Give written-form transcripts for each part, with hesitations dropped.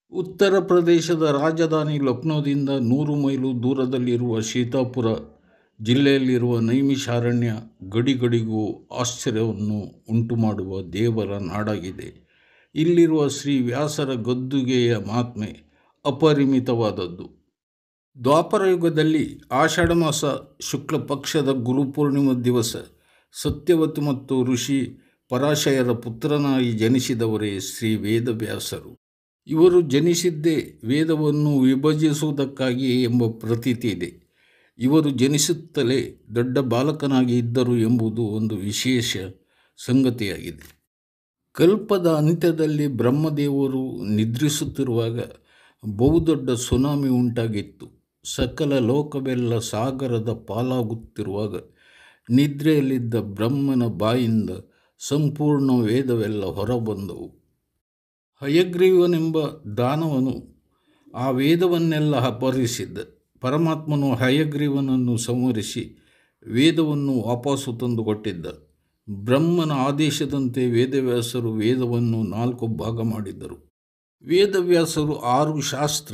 ಉತ್ತರ ಪ್ರದೇಶದ ರಾಜಧಾನಿ ಲಕ್ನೋದಿಂದ 100 ಮೈಲು ದೂರದಲ್ಲಿರುವ ಸೀತಾಪುರ ಜಿಲ್ಲೆಯಲ್ಲಿರುವ ನೈಮಿಷಾರಣ್ಯ ಗಡಿಗಡಿಗೂ ಆಶ್ಚರ್ಯವನ್ನು ಉಂಟುಮಾಡುವ ದೇವರ ನಾಡಾಗಿದೆ. ಇಲ್ಲಿರುವ ಶ್ರೀ ವ್ಯಾಸರ ಗದ್ದುಗೆಯ ಮಹಾತ್ಮೆ ಅಪರಿಮಿತವಾದದ್ದು. ದ್ವಾಪರಯುಗದಲ್ಲಿ ಆಷಾಢ ಮಾಸ ಶುಕ್ಲ ಪಕ್ಷದ ಗುರುಪೂರ್ಣಿಮ ದಿವಸ ಸತ್ಯವತಿ ಮತ್ತು ಋಷಿ ಪರಾಶಯರ ಪುತ್ರನಾಗಿ ಜನಿಸಿದವರೇ ಶ್ರೀ ವೇದವ್ಯಾಸರು. ಇವರು ಜನಿಸಿದ್ದೇ ವೇದವನ್ನು ವಿಭಜಿಸುವುದಕ್ಕಾಗಿಯೇ ಎಂಬ ಪ್ರತೀತಿ ಇದೆ. ಇವರು ಜನಿಸುತ್ತಲೇ ದೊಡ್ಡ ಬಾಲಕನಾಗಿ ಇದ್ದರು ಎಂಬುದು ಒಂದು ವಿಶೇಷ ಸಂಗತಿಯಾಗಿದೆ. ಕಲ್ಪದ ಅಂತ್ಯದಲ್ಲಿ ಬ್ರಹ್ಮದೇವರು ನಿದ್ರಿಸುತ್ತಿರುವಾಗ ಬಹುದೊಡ್ಡ ಸುನಾಮಿ ಉಂಟಾಗಿತ್ತು. ಸಕಲ ಲೋಕವೆಲ್ಲ ಸಾಗರದ ಪಾಲಾಗುತ್ತಿರುವಾಗ ನಿದ್ರೆಯಲ್ಲಿದ್ದ ಬ್ರಹ್ಮನ ಬಾಯಿಂದ ಸಂಪೂರ್ಣ ವೇದವೆಲ್ಲ ಹೊರಬಂದವು. ಹಯಗ್ರೀವನೆಂಬ ದಾನವನು ಆ ವೇದವನ್ನೆಲ್ಲ ಅಪಹರಿಸಿದ್ದ. ಪರಮಾತ್ಮನು ಹಯಗ್ರೀವನನ್ನು ಸಂಹರಿಸಿ ವೇದವನ್ನು ವಾಪಸ್ಸು ತಂದುಕೊಟ್ಟಿದ್ದ. ಬ್ರಹ್ಮನ ಆದೇಶದಂತೆ ವೇದವ್ಯಾಸರು ವೇದವನ್ನು 4 ಭಾಗ ಮಾಡಿದ್ದರು. ವೇದವ್ಯಾಸರು 6 ಶಾಸ್ತ್ರ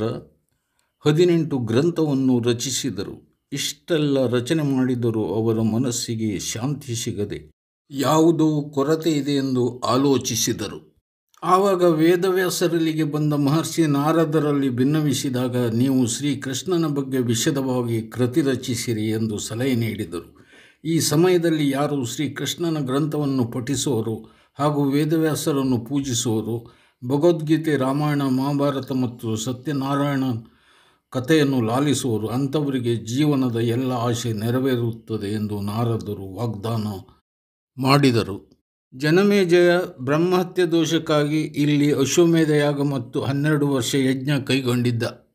18 ಗ್ರಂಥವನ್ನು ರಚಿಸಿದರು. ಇಷ್ಟೆಲ್ಲ ರಚನೆ ಮಾಡಿದರೂ ಅವರ ಮನಸ್ಸಿಗೆ ಶಾಂತಿ ಸಿಗದೆ ಯಾವುದೋ ಕೊರತೆ ಇದೆ ಎಂದು ಆಲೋಚಿಸಿದರು. ಆವಾಗ ವೇದವ್ಯಾಸರಲ್ಲಿಗೆ ಬಂದ ಮಹರ್ಷಿ ನಾರದರಲ್ಲಿ ಭಿನ್ನವಿಸಿದಾಗ, ನೀವು ಶ್ರೀಕೃಷ್ಣನ ಬಗ್ಗೆ ವಿಶದವಾಗಿ ಕೃತಿ ರಚಿಸಿರಿ ಎಂದು ಸಲಹೆ ನೀಡಿದರು. ಈ ಸಮಯದಲ್ಲಿ ಯಾರು ಶ್ರೀಕೃಷ್ಣನ ಗ್ರಂಥವನ್ನು ಪಠಿಸುವರು ಹಾಗೂ ವೇದವ್ಯಾಸರನ್ನು ಪೂಜಿಸುವರು, ಭಗವದ್ಗೀತೆ, ರಾಮಾಯಣ, ಮಹಾಭಾರತ ಮತ್ತು ಸತ್ಯನಾರಾಯಣ ಕಥೆಯನ್ನು ಲಾಲಿಸುವರು, ಅಂಥವರಿಗೆ ಜೀವನದ ಎಲ್ಲ ಆಶೆ ನೆರವೇರುತ್ತದೆ ಎಂದು ನಾರದರು ವಾಗ್ದಾನ ಮಾಡಿದರು. ಜನಮೇಜಯ ಬ್ರಹ್ಮಹತ್ಯೆ ದೋಷಕ್ಕಾಗಿ ಇಲ್ಲಿ ಅಶ್ವಮೇಧ ಯಾಗ ಮತ್ತು 12 ವರ್ಷ ಯಜ್ಞ ಕೈಗೊಂಡಿದ್ದ.